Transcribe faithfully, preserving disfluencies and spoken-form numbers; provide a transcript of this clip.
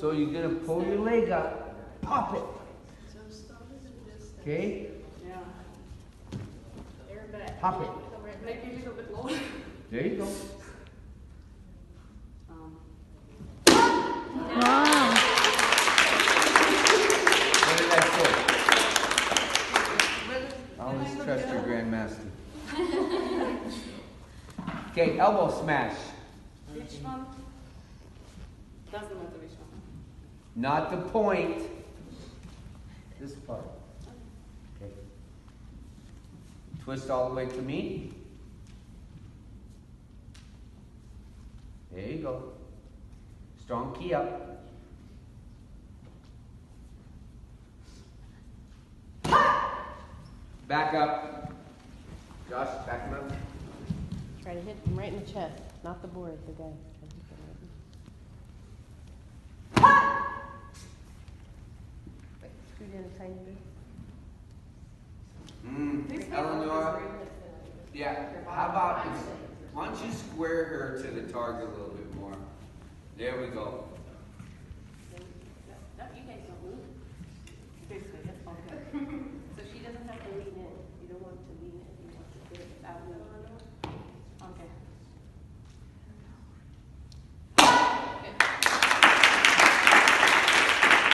So you're gonna pull your leg up, pop it. Okay? Yeah. Air back. Pop it. Maybe a little bit lower. There you go. Um, Wow. What did I say? I always trust your grandmaster. Okay, elbow smash. Which one? Doesn't matter which one. Not the point. This part. Okay. Twist all the way to me. There you go. Strong key up. Back up. Josh, back him up. Try to hit him right in the chest, not the board, the guy. Scoot in a tiny bit. Mm, Eleanor. Yeah, how about, why don't you square her to the target a little bit more? There we go.